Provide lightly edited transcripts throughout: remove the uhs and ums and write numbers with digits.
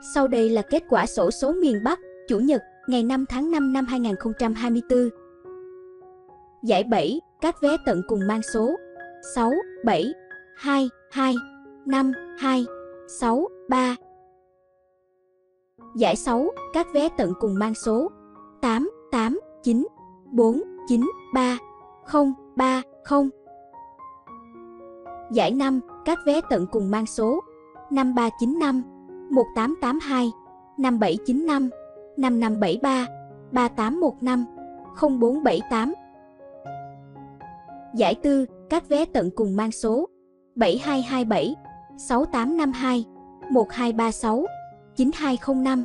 Sau đây là kết quả xổ số miền Bắc, Chủ nhật, ngày 5 tháng 5 năm 2024. Giải 7, các vé tận cùng mang số 6, 7, 2, 2, 5, 2, 6, 3. Giải 6, các vé tận cùng mang số 8, 8, 9, 4, 9, 3, 0, 3, 0. Giải 5, các vé tận cùng mang số 5395, 1882, 5795, 5573, 3815, 0478. Giải 4, các vé tận cùng mang số 7227, 6852, 1236, 9205.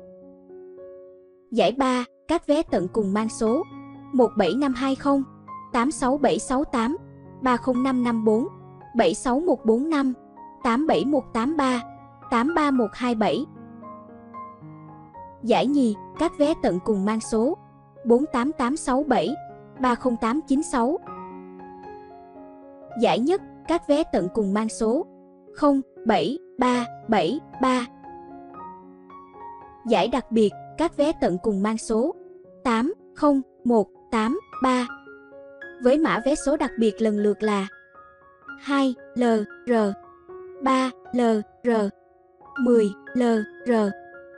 Giải 3, các vé tận cùng mang số 17520, 86768, 30554, 76145, 87183, 83127. Giải nhì, các vé tận cùng mang số 48867, 30896. Giải nhất, các vé tận cùng mang số 07373. Giải đặc biệt, các vé tận cùng mang số 80183. Với mã vé số đặc biệt lần lượt là 2LR, 3LR, 10LR,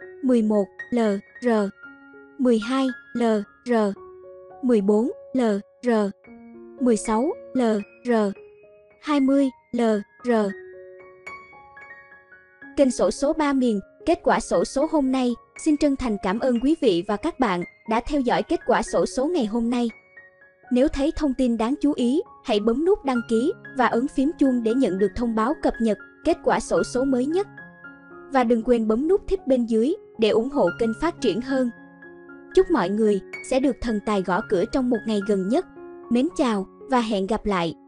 11LR, 12LR, 14LR, 16LR, 20LR. Kênh xổ số 3 miền, kết quả xổ số hôm nay. Xin chân thành cảm ơn quý vị và các bạn đã theo dõi kết quả xổ số ngày hôm nay. Nếu thấy thông tin đáng chú ý, hãy bấm nút đăng ký và ấn phím chuông để nhận được thông báo cập nhật kết quả xổ số mới nhất. Và đừng quên bấm nút thích bên dưới để ủng hộ kênh phát triển hơn. Chúc mọi người sẽ được thần tài gõ cửa trong một ngày gần nhất. Mến chào và hẹn gặp lại!